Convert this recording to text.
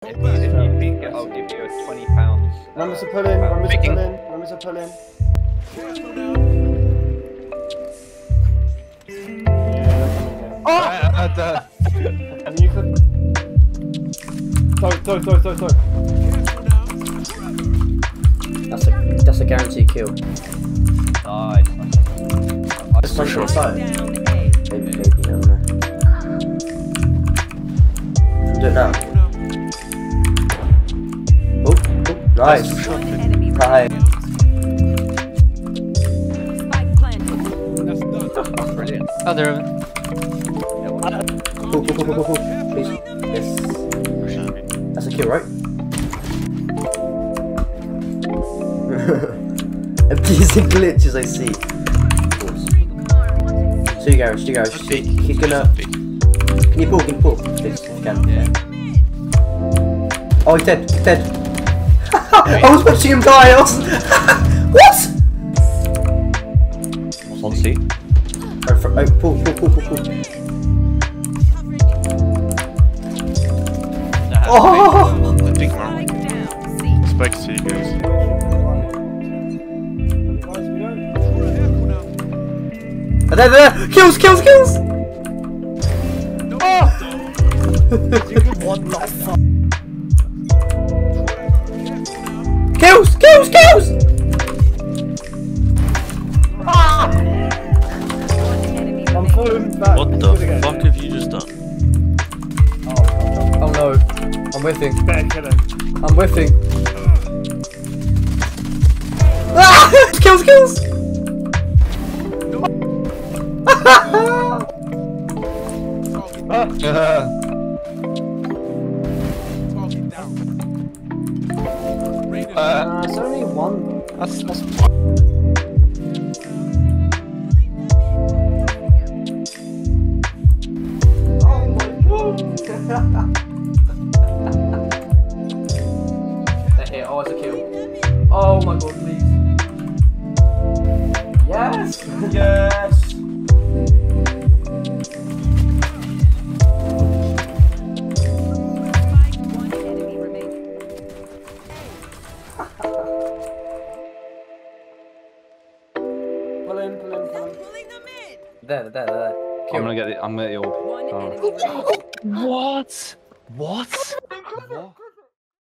If you beat it, I'll give you a £20. Numbers are pulling, numbers are pulling, numbers are pulling. Oh! And you could... Throw. That's a guaranteed kill. Nice. That's for sure. Maybe, I don't know. Should we do it now? Oh, nice. Hi. Brilliant. Oh, they're in. Cool. Please. Yes. That's a kill, right? MPs and glitches, I see. So you garage. He's gonna... Can you pull, please, if you can. Yeah. Oh, he's dead. I was watching him die, What? On C. Pull. Oh! I think Mark. Respect to you guys. There! Kills! What the fuck? Kills! Ah! I'm falling back. What the fuck have you just done? Oh no, I'm whiffing. Better kill him. I'm whiffing. Ah! Kills! It's only one. That's Oh my god. They're here. Oh, it's a kill. Oh my god, please. Yes! Pull in. There. I'm gonna get the orb. What?